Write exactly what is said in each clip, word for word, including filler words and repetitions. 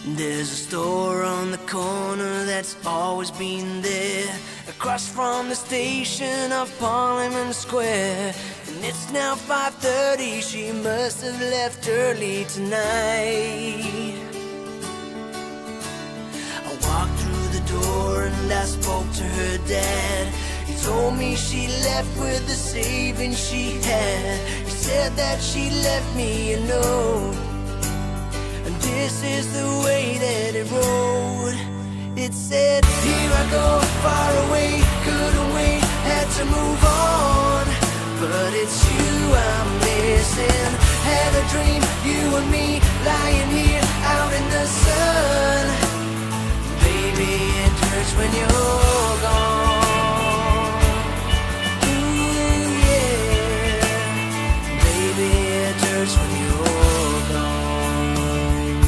There's a store on the corner that's always been there, across from the station of Parliament Square. And it's now five thirty, she must have left early tonight. I walked through the door and I spoke to her dad. He told me she left with the savings she had. He said that she left me a note, and this is the way that it wrote. It said, here I go, far away, couldn't wait, had to move on. But it's you I'm missing. Had a dream, you and me, lying here out in the sun. Baby, it hurts when you're gone. Ooh, yeah. Baby, it hurts when you're gone.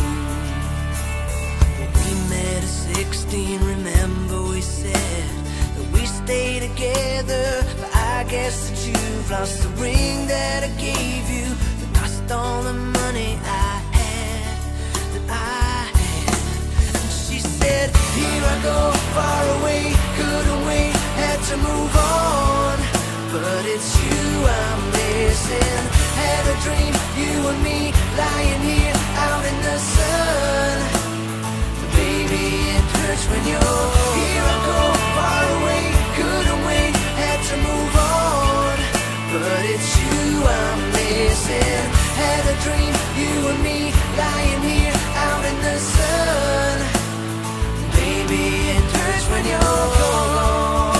We met at sixteen, remember we said that we stay together. But I guess that you've lost the ring that I gave you, that cost all the money I had, that I had. And she said, here I go, far away, couldn't wait, had to move on. But it's you I'm missing. Had a dream, you and me, lying here out in the sun. Baby, it hurts when you're here. I go, far away, couldn't wait, had to move on. But it's you I'm missing. Had a dream, you and me, lying here out in the sun. Baby, it hurts when you're gone.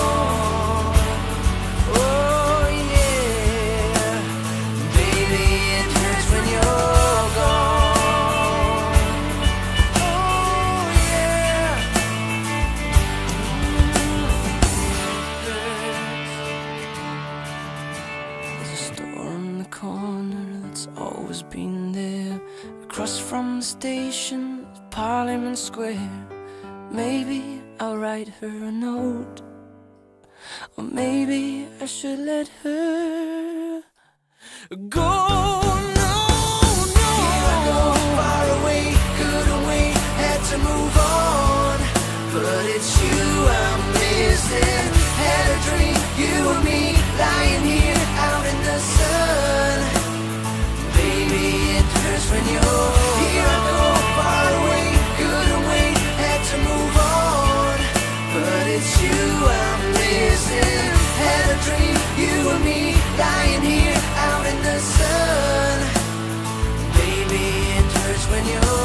Oh yeah. Baby, it hurts when you're gone. Oh yeah. There's a store on the corner that's always been there, across from the station of Parliament Square. Maybe I'll write her a note, or maybe I should let her go. No, no. Here I go, far away, couldn't wait, had to move on. But it's you I'm missing. Had a dream, you and me, lying here out in the sun. Baby, it hurts when you're here. I go, far away, couldn't wait, had to move on. But it's you I'm missing. Had a dream, you and me, lying here out in the sun. Baby, it hurts when you're